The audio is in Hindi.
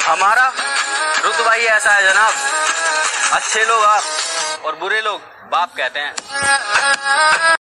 हमारा रुतबा ही ऐसा है जनाब, अच्छे लोग आप और बुरे लोग बाप कहते हैं।